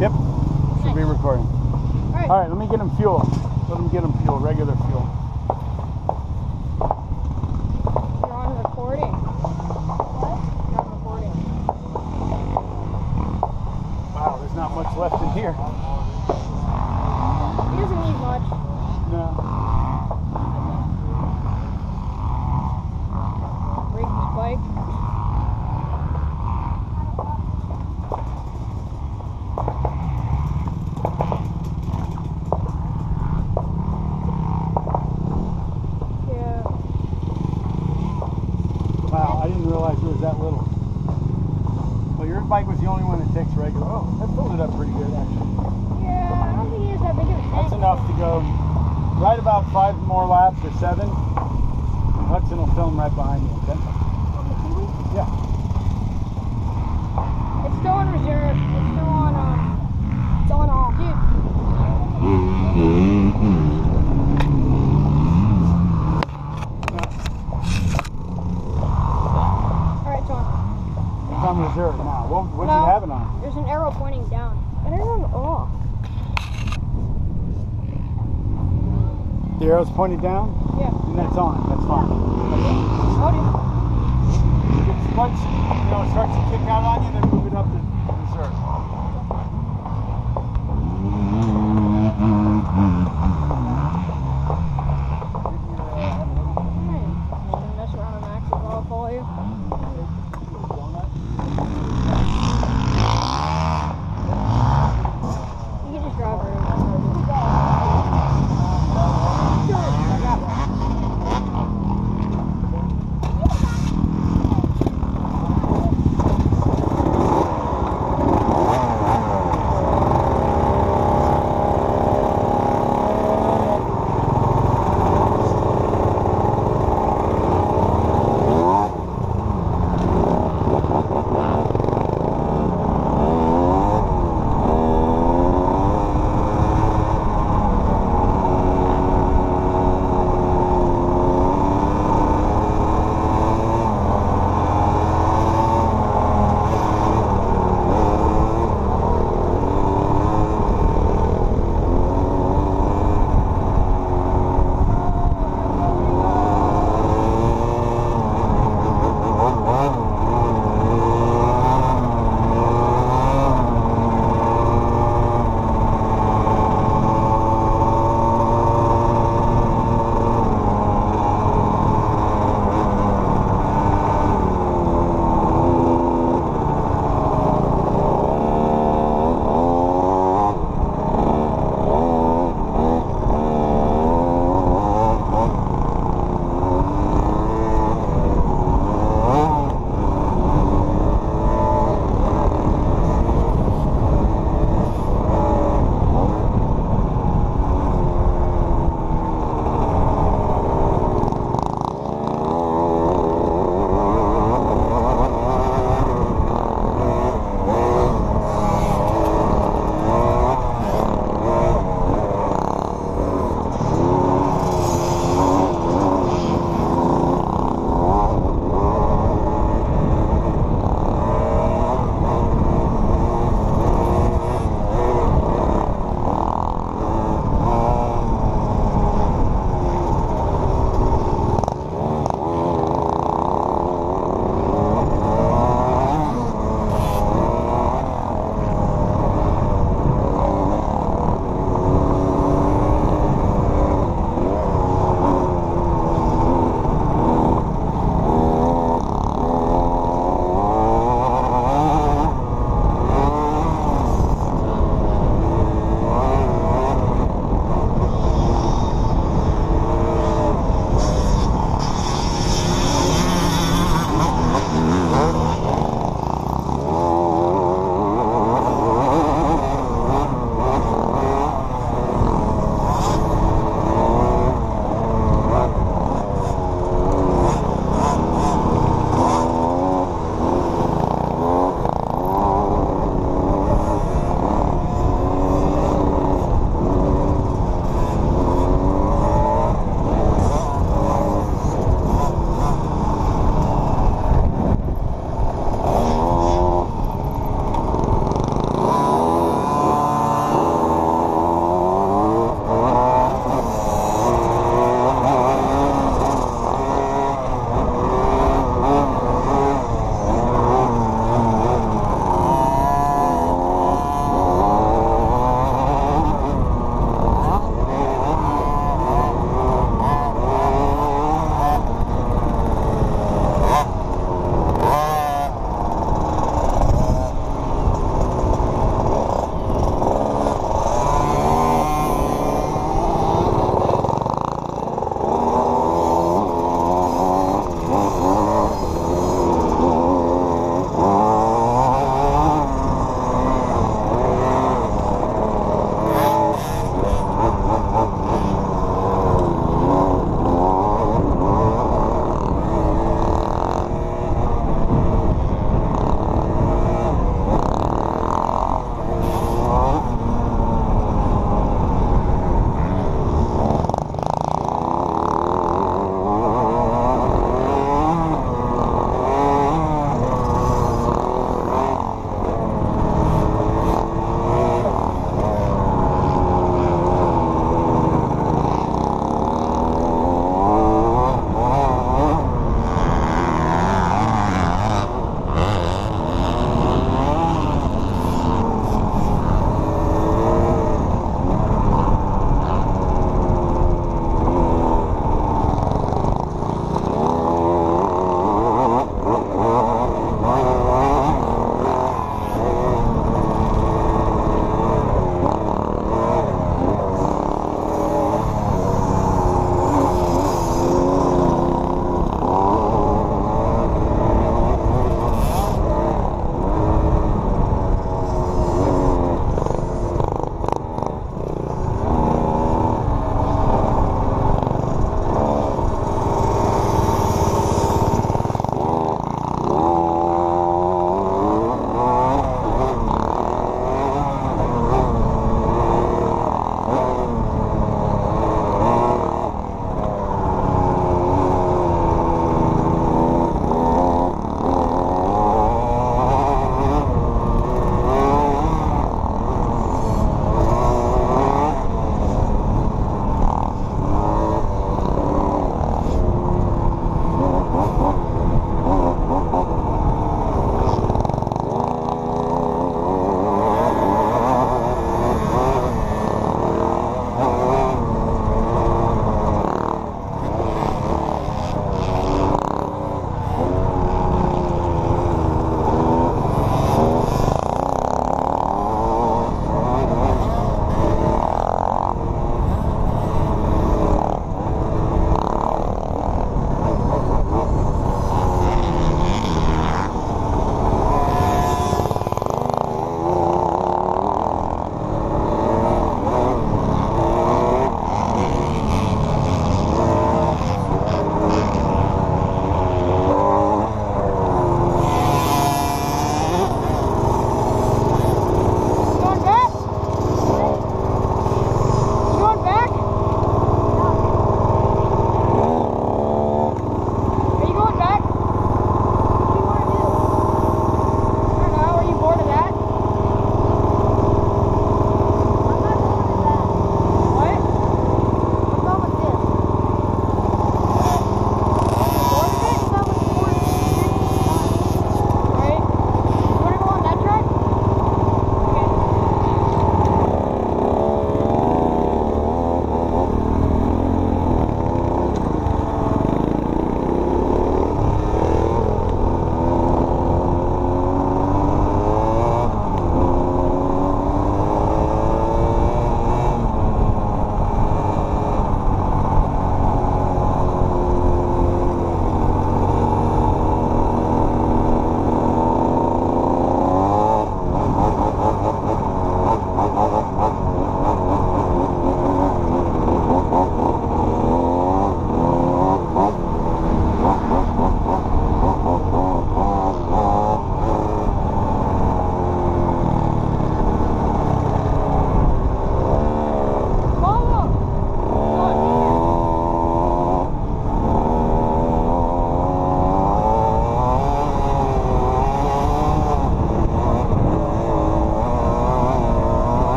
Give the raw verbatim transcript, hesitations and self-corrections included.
Yep. Should Nice. be recording. All right. All right, let me get him fuel. Let him get him fuel, regular fuel. You're on recording. What? You're on recording. Wow, there's not much left in here. He doesn't need much. No. Brady's bike. Wow, I didn't realize it was that little. Well, your bike was the only one that takes regular. Oh, that filled it up pretty good, actually. Yeah, I don't think he is that big of a tank. That's enough to go right about five more laps or seven. And Hudson will film right behind you, okay? On the T V? Yeah. It's still on reserve. It's still on, um, it's on off. Dude. Alright, it's on. It's on reserve now. What, what do No, you have it on? There's an arrow pointing down. And it's on off. The arrow's pointed down? Yeah. And that's on. That's fine. Oh, dude. If the clutch, you know, starts to kick out on you, then move it up to